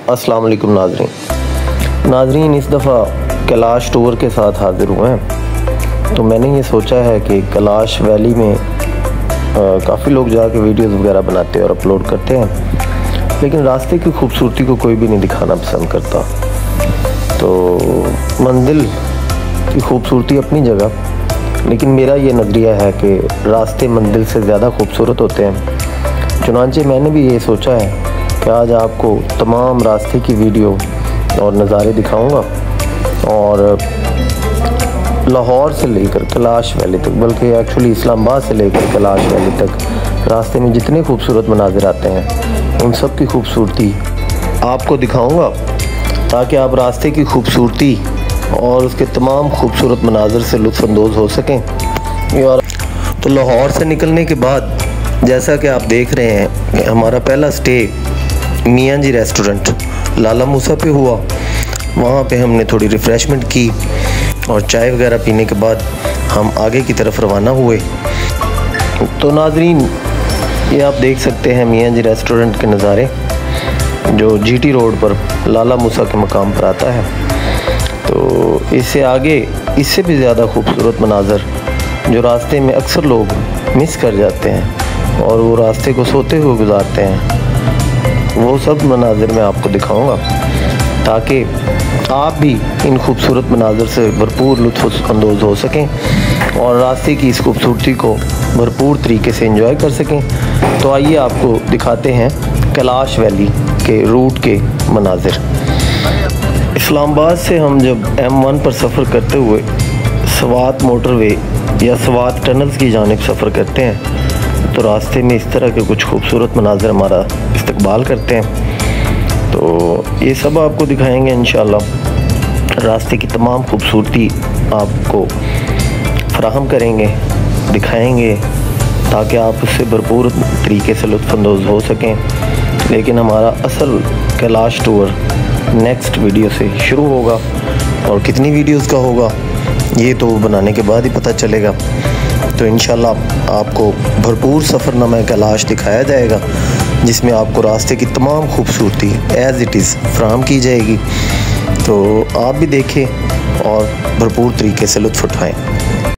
अस्सलाम वालेकुम नाज़रीन, इस दफ़ा कैलाश टूर के साथ हाज़िर हुए हैं। तो मैंने ये सोचा है कि कैलाश वैली में काफ़ी लोग जाके वीडियोस वगैरह बनाते हैं और अपलोड करते हैं, लेकिन रास्ते की खूबसूरती को कोई भी नहीं दिखाना पसंद करता। तो मंजिल की खूबसूरती अपनी जगह, लेकिन मेरा ये नज़रिया है कि रास्ते मंजिल से ज़्यादा खूबसूरत होते हैं। चुनांचे मैंने भी ये सोचा है कि आज आपको तमाम रास्ते की वीडियो और नज़ारे दिखाऊंगा, और लाहौर से लेकर कैलाश वैली तक, बल्कि एक्चुअली इस्लामाबाद से लेकर कैलाश वैली तक रास्ते में जितने खूबसूरत मनाज़िर आते हैं उन सब की खूबसूरती आपको दिखाऊंगा, ताकि आप रास्ते की खूबसूरती और उसके तमाम खूबसूरत मनाज़िर से लुत्फ़अंदोज़ हो सकें। और तो लाहौर से निकलने के बाद जैसा कि आप देख रहे हैं, हमारा पहला स्टे मियाँ जी रेस्टोरेंट लाला मूसा पे हुआ। वहाँ पे हमने थोड़ी रिफ़्रेशमेंट की और चाय वगैरह पीने के बाद हम आगे की तरफ रवाना हुए। तो नाज़रीन, ये आप देख सकते हैं मियाँ जी रेस्टोरेंट के नज़ारे, जो जीटी रोड पर लाला मूसा के मकाम पर आता है। तो इससे आगे इससे भी ज़्यादा खूबसूरत मनाज़र जो रास्ते में अक्सर लोग मिस कर जाते हैं और वो रास्ते को सोते हुए गुजारते हैं, वो सब मनाज़िर मैं आपको दिखाऊंगा, ताकि आप भी इन खूबसूरत मनाज़िर से भरपूर लुत्फ़अंदोज़ हो सकें और रास्ते की इस खूबसूरती को भरपूर तरीके से एंजॉय कर सकें। तो आइए आपको दिखाते हैं कैलाश वैली के रूट के मनाज़िर। इस्लामाबाद से हम जब M1 पर सफ़र करते हुए स्वात मोटरवे या स्वात टनल्स की जानिब सफ़र करते हैं, तो रास्ते में इस तरह के कुछ खूबसूरत मनाज़िर हमारा इस्तकबाल करते हैं। तो ये सब आपको दिखाएंगे इंशाअल्लाह। रास्ते की तमाम खूबसूरती आपको फराहम करेंगे, दिखाएंगे, ताकि आप उससे भरपूर तरीके से लुत्फ़अंदोज़ हो सकें। लेकिन हमारा असल कैलाश टूर नेक्स्ट वीडियो से शुरू होगा, और कितनी वीडियोस का होगा ये तो बनाने के बाद ही पता चलेगा। तो इंशाल्लाह आपको भरपूर सफ़रनामा कैलाश दिखाया जाएगा, जिसमें आपको रास्ते की तमाम खूबसूरती एज़ इट इज़ फराहम की जाएगी। तो आप भी देखें और भरपूर तरीके से लुत्फ़ उठाएँ।